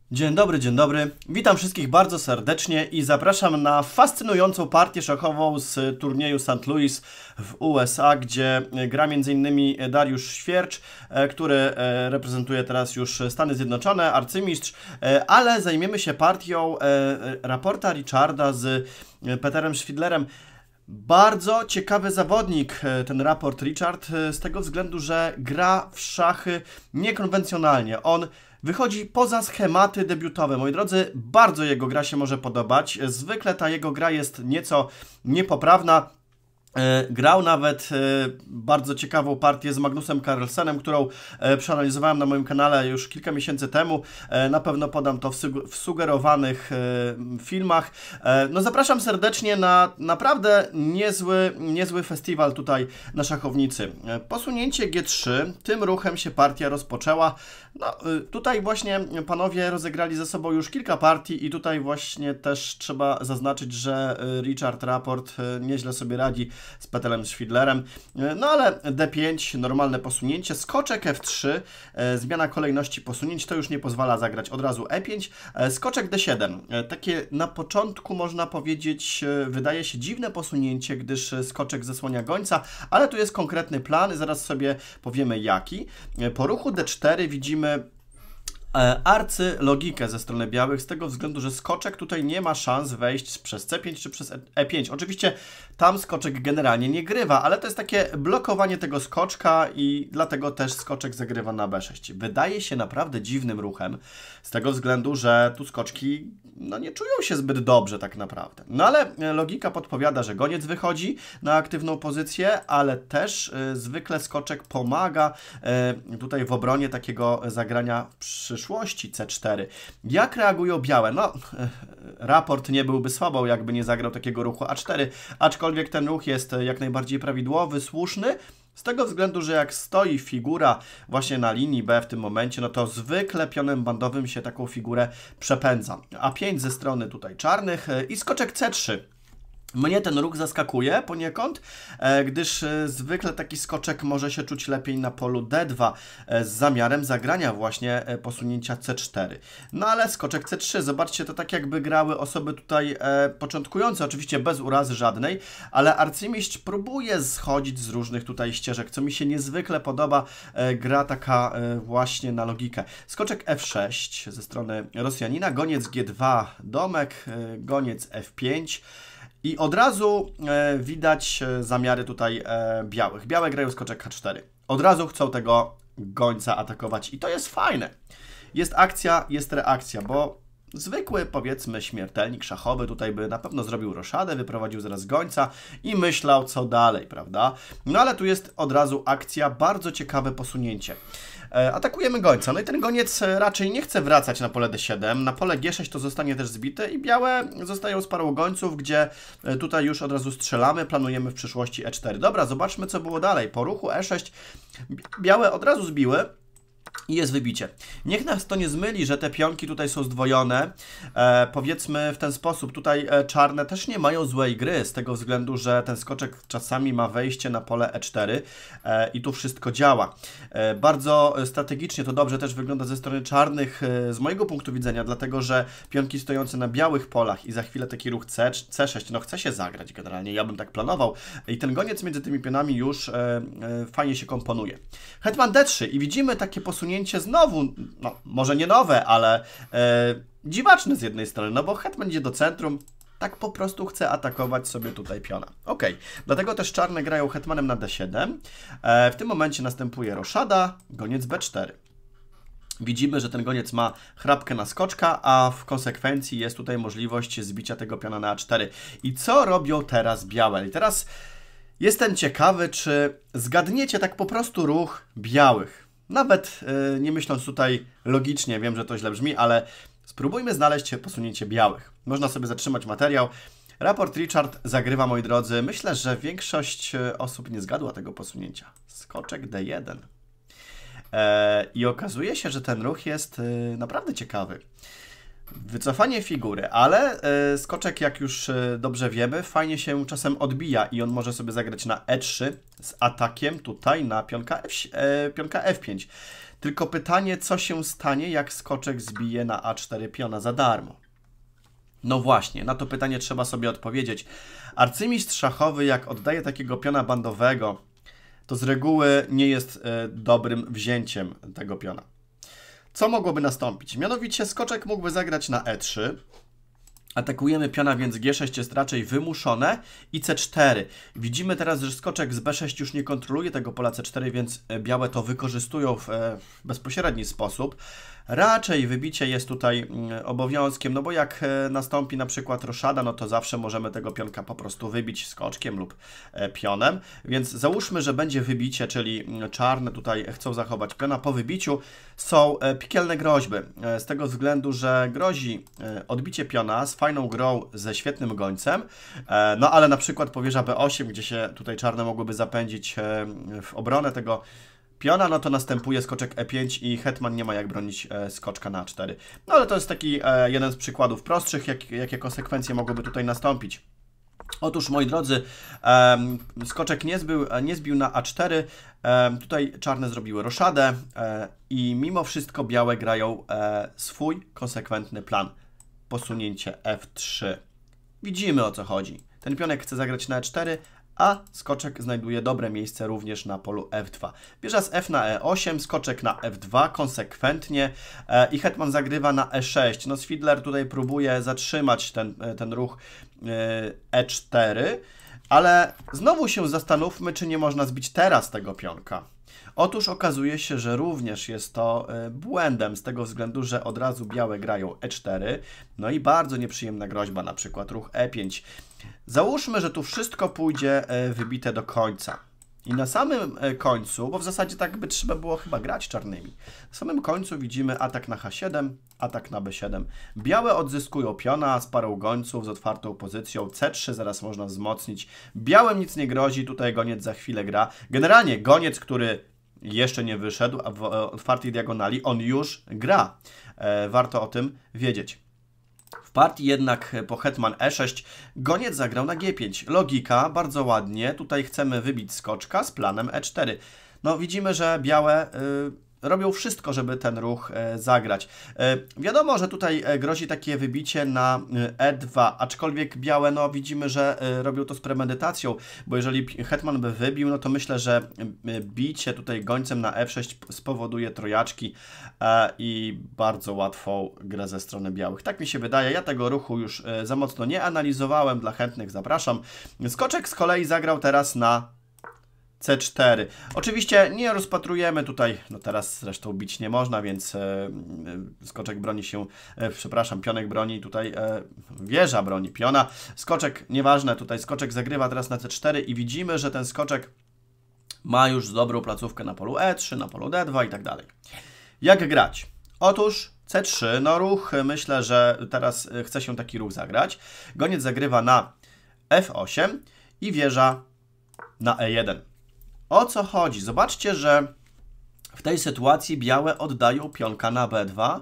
Dzień dobry, dzień dobry. Witam wszystkich bardzo serdecznie i zapraszam na fascynującą partię szachową z turnieju St. Louis w USA, gdzie gra m.in. Dariusz Świercz, który reprezentuje teraz już Stany Zjednoczone, arcymistrz, ale zajmiemy się partią Rapporta Richarda z Peterem Schwidlerem. Bardzo ciekawy zawodnik ten Rapport Richard z tego względu, że gra w szachy niekonwencjonalnie. On wychodzi poza schematy debiutowe. Moi drodzy, bardzo jego gra się może podobać. Zwykle ta jego gra jest nieco niepoprawna. Grał nawet bardzo ciekawą partię z Magnusem Carlsenem, którą przeanalizowałem na moim kanale już kilka miesięcy temu. Na pewno podam to w sugerowanych filmach. No zapraszam serdecznie na naprawdę niezły festiwal tutaj na szachownicy. Posunięcie G3, tym ruchem się partia rozpoczęła. No, tutaj właśnie panowie rozegrali ze sobą już kilka partii i tutaj właśnie też trzeba zaznaczyć, że Richard Rapport nieźle sobie radzi z Peterem Schwidlerem. No ale D5, normalne posunięcie, skoczek F3, zmiana kolejności posunięć, to już nie pozwala zagrać od razu E5, skoczek D7. Takie na początku można powiedzieć, wydaje się dziwne posunięcie, gdyż skoczek zasłania gońca, ale tu jest konkretny plan, zaraz sobie powiemy jaki. Po ruchu D4 widzimy arcylogikę ze strony białych, z tego względu, że skoczek tutaj nie ma szans wejść przez C5 czy przez E5. Oczywiście tam skoczek generalnie nie grywa, ale to jest takie blokowanie tego skoczka i dlatego też skoczek zagrywa na B6. Wydaje się naprawdę dziwnym ruchem, z tego względu, że tu skoczki no, nie czują się zbyt dobrze tak naprawdę. No ale logika podpowiada, że goniec wychodzi na aktywną pozycję, ale też zwykle skoczek pomaga tutaj w obronie takiego zagrania w przyszłości C4. Jak reagują białe? No, Rapport nie byłby słabą, jakby nie zagrał takiego ruchu A4, aczkolwiek ten ruch jest jak najbardziej prawidłowy, słuszny, z tego względu, że jak stoi figura właśnie na linii B w tym momencie, no to zwykle pionem bandowym się taką figurę przepędza. A5 ze strony tutaj czarnych i skoczek C3. Mnie ten ruch zaskakuje poniekąd, gdyż zwykle taki skoczek może się czuć lepiej na polu D2 z zamiarem zagrania właśnie posunięcia C4. No ale skoczek C3, zobaczcie, to tak jakby grały osoby tutaj początkujące, oczywiście bez urazy żadnej, ale arcymistrz próbuje schodzić z różnych tutaj ścieżek, co mi się niezwykle podoba, gra taka właśnie na logikę. Skoczek F6 ze strony Rosjanina, goniec G2 domek, goniec F5. I od razu widać zamiary tutaj białych. Białe grają skoczek H4. Od razu chcą tego gońca atakować i to jest fajne. Jest akcja, jest reakcja, bo zwykły, powiedzmy, śmiertelnik szachowy tutaj by na pewno zrobił roszadę, wyprowadził zaraz gońca i myślał, co dalej, prawda? No ale tu jest od razu akcja, bardzo ciekawe posunięcie. Atakujemy gońca, no i ten goniec raczej nie chce wracać na pole D7, na pole G6 to zostanie też zbite i białe zostają z parą gońców, gdzie tutaj już od razu strzelamy, planujemy w przyszłości E4. Dobra, zobaczmy, co było dalej. Po ruchu E6 białe od razu zbiły i jest wybicie. Niech nas to nie zmyli, że te pionki tutaj są zdwojone. Powiedzmy w ten sposób, tutaj czarne też nie mają złej gry, z tego względu, że ten skoczek czasami ma wejście na pole E4 i tu wszystko działa. Bardzo strategicznie to dobrze też wygląda ze strony czarnych z mojego punktu widzenia, dlatego że pionki stojące na białych polach i za chwilę taki ruch C6, no chce się zagrać generalnie, ja bym tak planował i ten goniec między tymi pionami już fajnie się komponuje. Hetman D3 i widzimy takie posunięcie znowu, no może nie nowe, ale dziwaczne z jednej strony, no bo hetman idzie do centrum, tak po prostu chce atakować sobie tutaj piona. Ok, dlatego też czarne grają hetmanem na D7. W tym momencie następuje roszada, goniec B4. Widzimy, że ten goniec ma chrapkę na skoczka, a w konsekwencji jest tutaj możliwość zbicia tego piona na A4. I co robią teraz białe? I teraz jestem ciekawy, czy zgadniecie tak po prostu ruch białych. Nawet nie myśląc tutaj logicznie, wiem, że to źle brzmi, ale spróbujmy znaleźć posunięcie białych. Można sobie zatrzymać materiał. Rapport Richard zagrywa, moi drodzy. Myślę, że większość osób nie zgadła tego posunięcia. Skoczek D1. I okazuje się, że ten ruch jest naprawdę ciekawy. Wycofanie figury, ale skoczek, jak już dobrze wiemy, fajnie się czasem odbija i on może sobie zagrać na E3 z atakiem tutaj na pionka F5. Tylko pytanie, co się stanie, jak skoczek zbije na A4 piona za darmo? No właśnie, na to pytanie trzeba sobie odpowiedzieć. Arcymistrz szachowy, jak oddaje takiego piona bandowego, to z reguły nie jest dobrym wzięciem tego piona. Co mogłoby nastąpić? Mianowicie skoczek mógłby zagrać na E3, atakujemy piona, więc G6 jest raczej wymuszone i C4. Widzimy teraz, że skoczek z B6 już nie kontroluje tego pola C4, więc białe to wykorzystują w bezpośredni sposób. Raczej wybicie jest tutaj obowiązkiem, no bo jak nastąpi na przykład roszada, no to zawsze możemy tego pionka po prostu wybić skoczkiem lub pionem. Więc załóżmy, że będzie wybicie, czyli czarne tutaj chcą zachować piona. Po wybiciu są piekielne groźby, z tego względu, że grozi odbicie piona z fajną grą ze świetnym gońcem, no ale na przykład po wieża B8, gdzie się tutaj czarne mogłyby zapędzić w obronę tego piona, no to następuje skoczek E5 i hetman nie ma jak bronić skoczka na A4. No ale to jest taki jeden z przykładów prostszych, jakie konsekwencje mogłyby tutaj nastąpić. Otóż, moi drodzy, skoczek nie zbił na A4, tutaj czarne zrobiły roszadę i mimo wszystko białe grają swój konsekwentny plan. Posunięcie F3. Widzimy, o co chodzi. Ten pionek chce zagrać na E4, a skoczek znajduje dobre miejsce również na polu F2. Wieża z F na E8, skoczek na F2 konsekwentnie i hetman zagrywa na E6. No Swidler tutaj próbuje zatrzymać ten ruch E4, ale znowu się zastanówmy, czy nie można zbić teraz tego pionka. Otóż okazuje się, że również jest to błędem z tego względu, że od razu białe grają E4, no i bardzo nieprzyjemna groźba, na przykład ruch E5. Załóżmy, że tu wszystko pójdzie wybite do końca. I na samym końcu, bo w zasadzie tak by trzeba było chyba grać czarnymi, na samym końcu widzimy atak na H7, atak na B7. Białe odzyskują piona z parą gońców, z otwartą pozycją. C3 zaraz można wzmocnić. Białym nic nie grozi, tutaj goniec za chwilę gra. Generalnie goniec, który jeszcze nie wyszedł, a w otwartej diagonali on już gra. Warto o tym wiedzieć. W partii jednak po hetman E6 goniec zagrał na G5. Logika, bardzo ładnie. Tutaj chcemy wybić skoczka z planem E4. No widzimy, że białe robią wszystko, żeby ten ruch zagrać. Wiadomo, że tutaj grozi takie wybicie na E2, aczkolwiek białe, no widzimy, że robią to z premedytacją, bo jeżeli hetman by wybił, no to myślę, że bicie tutaj gońcem na F6 spowoduje trojaczki i bardzo łatwą grę ze strony białych. Tak mi się wydaje, ja tego ruchu już za mocno nie analizowałem, dla chętnych zapraszam. Skoczek z kolei zagrał teraz na C4. Oczywiście nie rozpatrujemy tutaj, no teraz zresztą bić nie można, więc skoczek broni się, przepraszam, pionek broni tutaj, wieża broni piona. Skoczek, nieważne, tutaj skoczek zagrywa teraz na C4 i widzimy, że ten skoczek ma już dobrą placówkę na polu E3, na polu D2 i tak dalej. Jak grać? Otóż C3, no ruch, myślę, że teraz chce się taki ruch zagrać. Goniec zagrywa na F8 i wieża na E1. O co chodzi? Zobaczcie, że w tej sytuacji białe oddają pionka na B2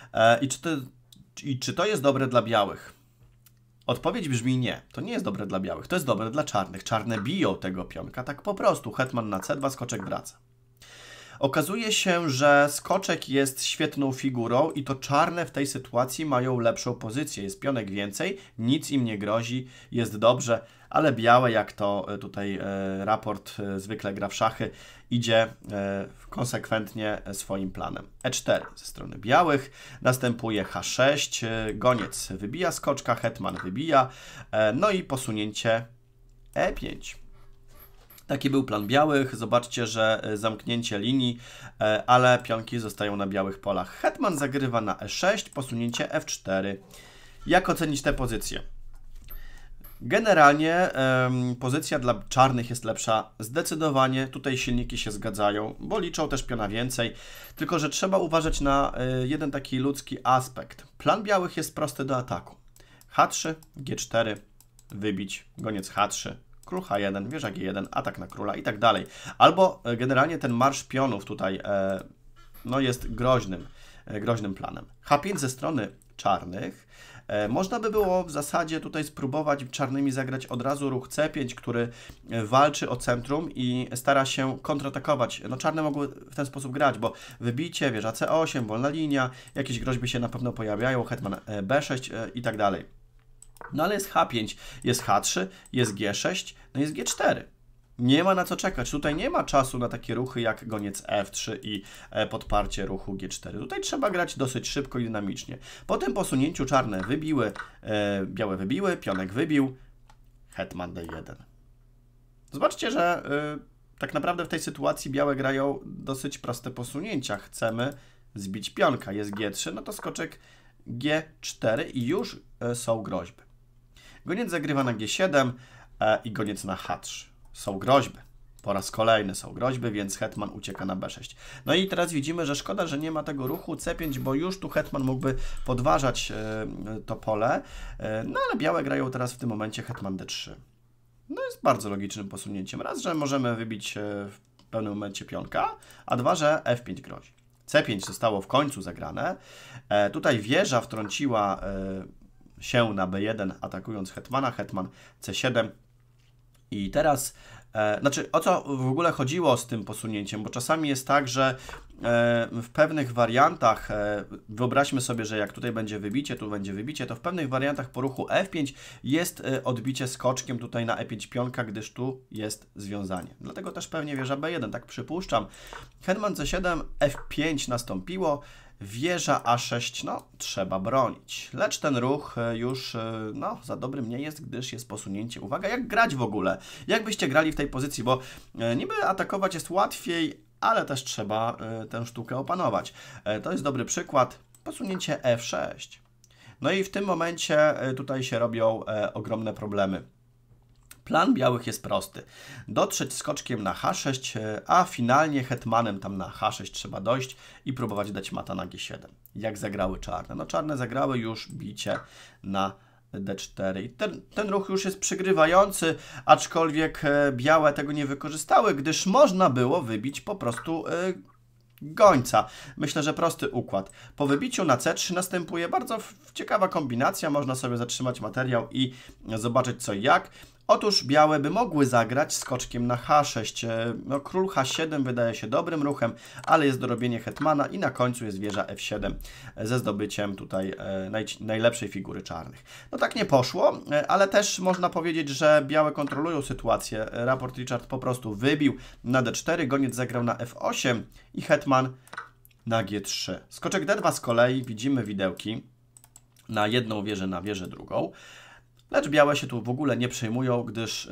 i czy to jest dobre dla białych? Odpowiedź brzmi nie. To nie jest dobre dla białych, to jest dobre dla czarnych. Czarne biją tego pionka, tak po prostu. Hetman na C2, skoczek wraca. Okazuje się, że skoczek jest świetną figurą i to czarne w tej sytuacji mają lepszą pozycję. Jest pionek więcej, nic im nie grozi, jest dobrze, ale białe, jak to tutaj raport zwykle gra w szachy, idzie konsekwentnie swoim planem. E4 ze strony białych, następuje H6, goniec wybija skoczka, hetman wybija, no i posunięcie E5. Taki był plan białych. Zobaczcie, że zamknięcie linii, ale pionki zostają na białych polach. Hetman zagrywa na E6, posunięcie F4. Jak ocenić tę pozycję? Generalnie pozycja dla czarnych jest lepsza. Zdecydowanie tutaj silniki się zgadzają, bo liczą też piona więcej. Tylko że trzeba uważać na jeden taki ludzki aspekt. Plan białych jest prosty do ataku. H3, G4, wybić, goniec H3. Król H1, wieża G1, atak na króla i tak dalej. Albo generalnie ten marsz pionów tutaj no jest groźnym groźnym planem. H5 ze strony czarnych. Można by było w zasadzie tutaj spróbować czarnymi zagrać od razu ruch C5, który walczy o centrum i stara się kontratakować. No czarne mogły w ten sposób grać, bo wybicie, wieża C8, wolna linia, jakieś groźby się na pewno pojawiają, hetman B6 i tak dalej. No ale jest H5, jest H3, jest G6, no jest G4. Nie ma na co czekać. Tutaj nie ma czasu na takie ruchy jak goniec F3 i podparcie ruchu G4. Tutaj trzeba grać dosyć szybko i dynamicznie. Po tym posunięciu czarne wybiły, białe wybiły, pionek wybił, hetman D1. Zobaczcie, że tak naprawdę w tej sytuacji białe grają dosyć proste posunięcia. Chcemy zbić pionka. Jest G3, no to skoczek G4 i już są groźby. Goniec zagrywa na G7 i goniec na H3. Są groźby. Po raz kolejny są groźby, więc hetman ucieka na B6. No i teraz widzimy, że szkoda, że nie ma tego ruchu C5, bo już tu hetman mógłby podważać to pole. No ale białe grają teraz w tym momencie hetman D3. No jest bardzo logicznym posunięciem. Raz, że możemy wybić w pewnym momencie pionka, a dwa, że F5 grozi. C5 zostało w końcu zagrane. Tutaj wieża wtrąciła się na B1, atakując hetmana, hetman C7. I teraz, znaczy o co w ogóle chodziło z tym posunięciem, bo czasami jest tak, że w pewnych wariantach, wyobraźmy sobie, że jak tutaj będzie wybicie, tu będzie wybicie, to w pewnych wariantach po ruchu F5 jest odbicie skoczkiem tutaj na E5 pionka, gdyż tu jest związanie. Dlatego też pewnie wieża B1, tak przypuszczam. Hetman C7, F5 nastąpiło. Wieża A6, no trzeba bronić. Lecz ten ruch już no, za dobrym nie jest, gdyż jest posunięcie. Uwaga, jak grać w ogóle? Jak byście grali w tej pozycji? Bo niby atakować jest łatwiej, ale też trzeba tę sztukę opanować. To jest dobry przykład. Posunięcie F6. No i w tym momencie tutaj się robią ogromne problemy. Plan białych jest prosty. Dotrzeć skoczkiem na H6, a finalnie hetmanem tam na H6 trzeba dojść i próbować dać mata na G7. Jak zagrały czarne? No czarne zagrały już bicie na D4. I ten ruch już jest przygrywający, aczkolwiek białe tego nie wykorzystały, gdyż można było wybić po prostu gońca. Myślę, że prosty układ. Po wybiciu na C3 następuje bardzo ciekawa kombinacja. Można sobie zatrzymać materiał i zobaczyć co i jak. Otóż białe by mogły zagrać skoczkiem na H6. No, król H7 wydaje się dobrym ruchem, ale jest dorobienie hetmana i na końcu jest wieża F7 ze zdobyciem tutaj najlepszej figury czarnych. No tak nie poszło, ale też można powiedzieć, że białe kontrolują sytuację. Raport Richard po prostu wybił na D4, goniec zagrał na F8 i hetman na G3. Skoczek D2 z kolei widzimy widełki na jedną wieżę, na wieżę drugą. Lecz białe się tu w ogóle nie przejmują, gdyż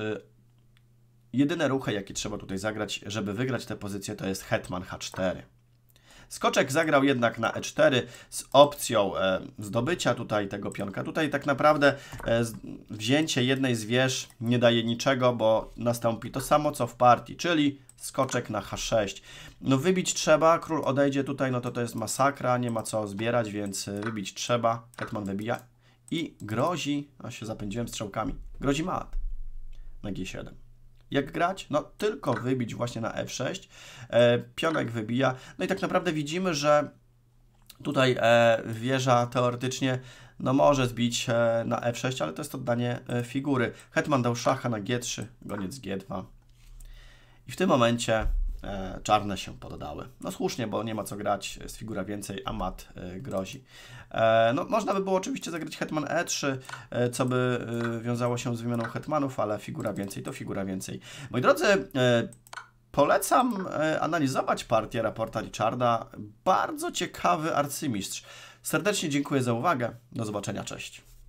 jedyne ruchy, jakie trzeba tutaj zagrać, żeby wygrać tę pozycję, to jest hetman H4. Skoczek zagrał jednak na E4 z opcją zdobycia tutaj tego pionka. Tutaj tak naprawdę wzięcie jednej z wież nie daje niczego, bo nastąpi to samo co w partii, czyli skoczek na H6. No wybić trzeba, król odejdzie tutaj, no to jest masakra, nie ma co zbierać, więc wybić trzeba. Hetman wybija. I grozi, a się zapędziłem strzałkami, grozi mat na G7. Jak grać? No tylko wybić właśnie na F6, pionek wybija, no i tak naprawdę widzimy, że tutaj wieża teoretycznie no może zbić na F6, ale to jest oddanie figury. Hetman dał szacha na G3, goniec G2 i w tym momencie czarne się poddały. No słusznie, bo nie ma co grać, jest figura więcej, a mat grozi. No, można by było oczywiście zagrać hetman E3, co by wiązało się z wymianą hetmanów, ale figura więcej to figura więcej. Moi drodzy, polecam analizować partię raporta Richarda. Bardzo ciekawy arcymistrz. Serdecznie dziękuję za uwagę. Do zobaczenia, cześć.